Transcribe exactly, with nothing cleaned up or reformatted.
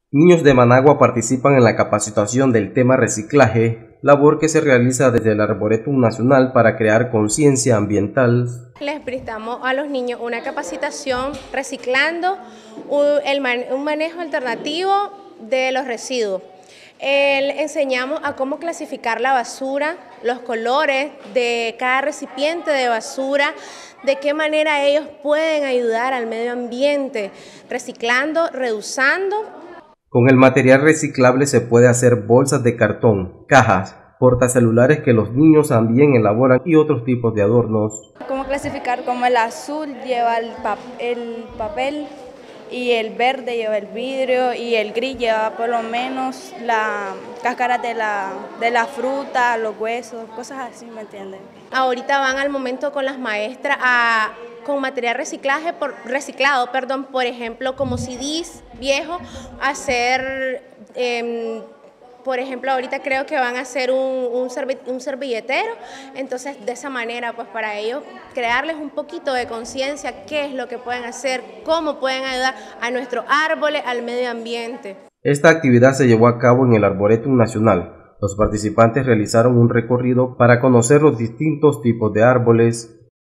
Niños de Managua participan en la capacitación del tema reciclaje, labor que se realiza desde el Arboretum Nacional para crear conciencia ambiental. Les brindamos a los niños una capacitación reciclando un manejo alternativo de los residuos. Les enseñamos a cómo clasificar la basura, los colores de cada recipiente de basura, de qué manera ellos pueden ayudar al medio ambiente, reciclando, reusando. Con el material reciclable se puede hacer bolsas de cartón, cajas, portacelulares que los niños también elaboran y otros tipos de adornos. Cómo clasificar, como el azul lleva el, pap el papel y el verde lleva el vidrio y el gris lleva por lo menos la cáscara de la, de la fruta, los huesos, cosas así, ¿me entienden? Ahorita van al momento con las maestras a, con material reciclaje por, reciclado, perdón, por ejemplo, como C Ds viejos, hacer, eh, por ejemplo, ahorita creo que van a hacer un, un, un servilletero, entonces de esa manera, pues para ellos crearles un poquito de conciencia, qué es lo que pueden hacer, cómo pueden ayudar a nuestros árboles, al medio ambiente. Esta actividad se llevó a cabo en el Arboretum Nacional. Los participantes realizaron un recorrido para conocer los distintos tipos de árboles,